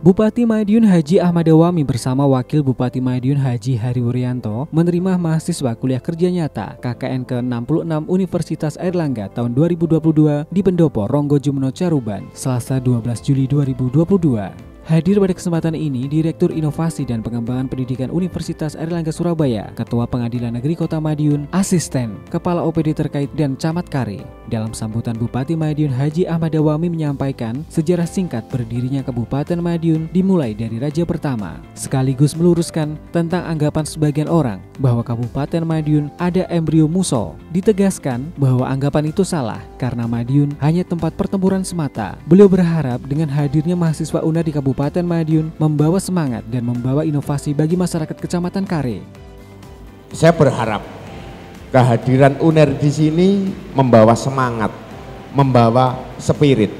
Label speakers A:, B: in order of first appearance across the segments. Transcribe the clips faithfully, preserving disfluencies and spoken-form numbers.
A: Bupati Madiun Haji Ahmad Dawami bersama Wakil Bupati Madiun Haji Hari Wuryanto menerima mahasiswa kuliah kerja nyata K K N ke enam puluh enam Universitas Airlangga tahun dua ribu dua puluh dua di Pendopo, Ronggo Jumeno, Caruban, Selasa dua belas Juli dua ribu dua puluh dua. Hadir pada kesempatan ini Direktur Inovasi dan Pengembangan Pendidikan Universitas Airlangga Surabaya, Ketua Pengadilan Negeri Kota Madiun, Asisten Kepala O P D terkait dan Camat Kare. Dalam sambutan, Bupati Madiun Haji Ahmad Dawami menyampaikan sejarah singkat berdirinya Kabupaten Madiun dimulai dari Raja Pertama, sekaligus meluruskan tentang anggapan sebagian orang bahwa Kabupaten Madiun ada embrio Muso. Ditegaskan bahwa anggapan itu salah karena Madiun hanya tempat pertempuran semata. Beliau berharap dengan hadirnya mahasiswa U N A R di Kabupaten Madiun membawa semangat dan membawa inovasi bagi masyarakat Kecamatan Kare.
B: Saya berharap kehadiran U N A R di sini membawa semangat, membawa spirit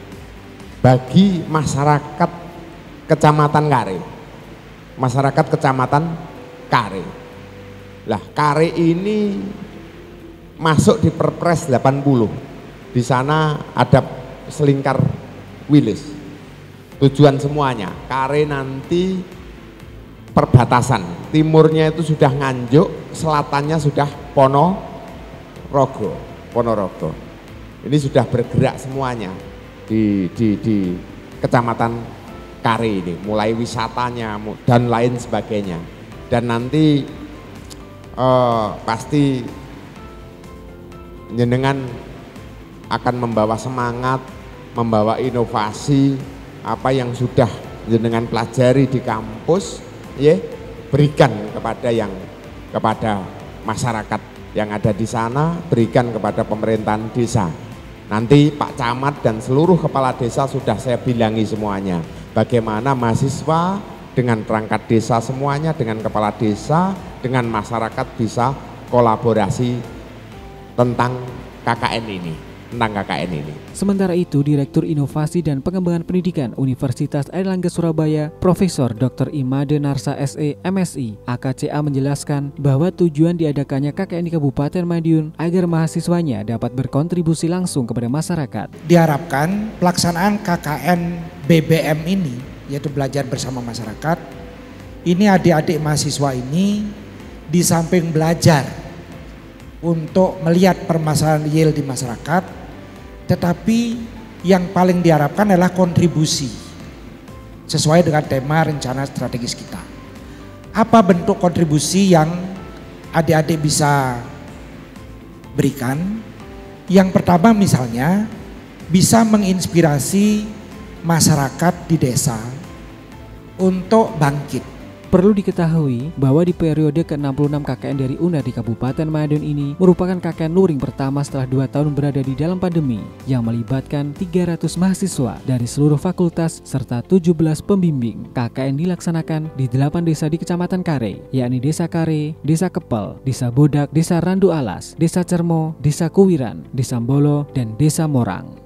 B: bagi masyarakat Kecamatan Kare. Masyarakat Kecamatan Kare. Lah, Kare ini masuk di Perpres delapan puluh. Di sana ada selingkar Wilis. Tujuan semuanya, Kare nanti perbatasan, timurnya itu sudah Nganjuk, selatannya sudah Ponorogo, Ponorogo. Ini sudah bergerak semuanya di, di, di Kecamatan Kare ini, mulai wisatanya dan lain sebagainya. Dan nanti eh, pasti jenengan akan membawa semangat, membawa inovasi, apa yang sudah jenengan pelajari di kampus, ya, berikan kepada yang kepada masyarakat yang ada di sana, berikan kepada pemerintahan desa. Nanti Pak Camat dan seluruh kepala desa sudah saya bilangi semuanya. Bagaimana mahasiswa dengan perangkat desa semuanya, dengan kepala desa, dengan masyarakat bisa kolaborasi tentang K K N ini. tentang K K N ini.
A: Sementara itu, Direktur Inovasi dan Pengembangan Pendidikan Universitas Airlangga Surabaya, Profesor Doktor Imade Narsa S E M Si A K C A menjelaskan bahwa tujuan diadakannya K K N di Kabupaten Madiun agar mahasiswanya dapat berkontribusi langsung kepada masyarakat.
C: Diharapkan pelaksanaan K K N B B M ini, yaitu belajar bersama masyarakat, ini adik-adik mahasiswa ini di samping belajar untuk melihat permasalahan real di masyarakat, tetapi yang paling diharapkan adalah kontribusi sesuai dengan tema rencana strategis kita. Apa bentuk kontribusi yang adik-adik bisa berikan? Yang pertama misalnya bisa menginspirasi masyarakat di desa untuk bangkit.
A: Perlu diketahui bahwa di periode ke enam puluh enam K K N dari U N A R di Kabupaten Madiun ini merupakan K K N luring pertama setelah dua tahun berada di dalam pandemi yang melibatkan tiga ratus mahasiswa dari seluruh fakultas serta tujuh belas pembimbing. K K N dilaksanakan di delapan desa di Kecamatan Kare, yakni Desa Kare, Desa Kepel, Desa Bodak, Desa Randu Alas, Desa Cermo, Desa Kuwiran, Desa Mbolo, dan Desa Morang.